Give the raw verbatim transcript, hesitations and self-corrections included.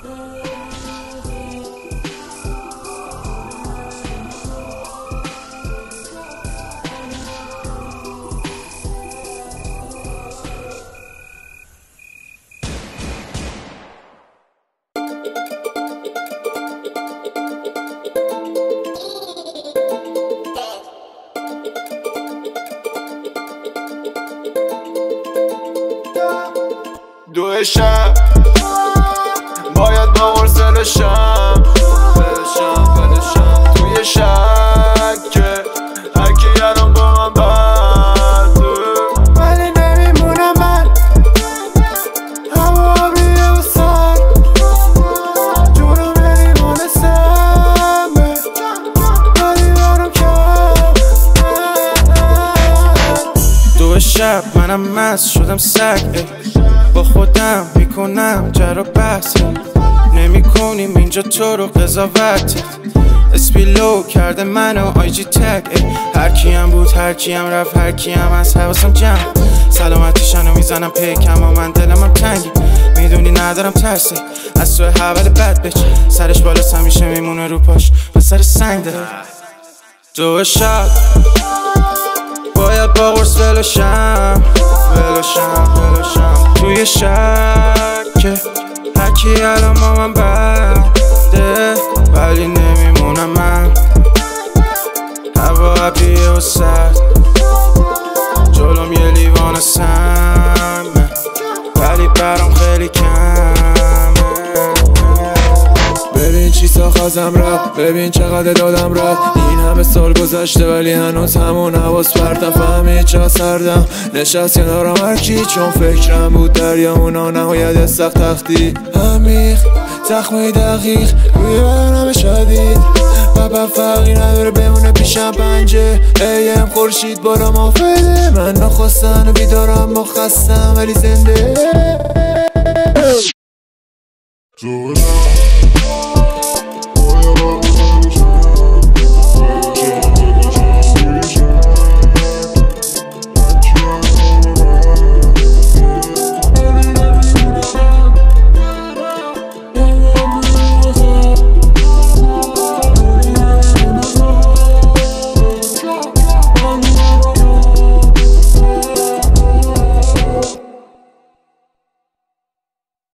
دو شب باید با قرص بلشم بلشم بلشم توی شب که هرکی الان با من بده ولی نمیمونم من هوا بیه و سر جونم نمیمونه سمه ولی برم کم دو شب منم مست شدم سگ با خودم میکنم جر و بحث نمی کنیم اینجا تو رو قضاوت اسپیلو کرده منو آی جی تگ هر کیم بود هر کیم رفت هر کیم از حواسم جمع سلامتیشنو میزنم پیکم و من دلم هم تنگی میدونی ندارم ترسه از تو حول بد بچ سرش بالا همیشه میمونه رو پاش و سر سنگ داره دو شب باید با قرص ولشم ولشم ولشم توی شهر که هرکی الان با من بده ولی نمیمونم من هوا ابریه و سرد جلوم یه لیوان سمه ولی برام خیلی کمه ببین چی ساخت ازم رفت ببین چقدر دادم رفت این همه سال گذشته ولی هنوز همون حواس پرتم فهمی چه سردم نشست کنارم هرکی چون فکرم بود دریا اونا نهایت سخت تختی عمیق زخمه دقیق روی بدنم شدید بابا فرقی نداره بمونه پیشم پنجه ایم خورشید بالا مافده من نخواستن و بیدارم ما خستم ولی زنده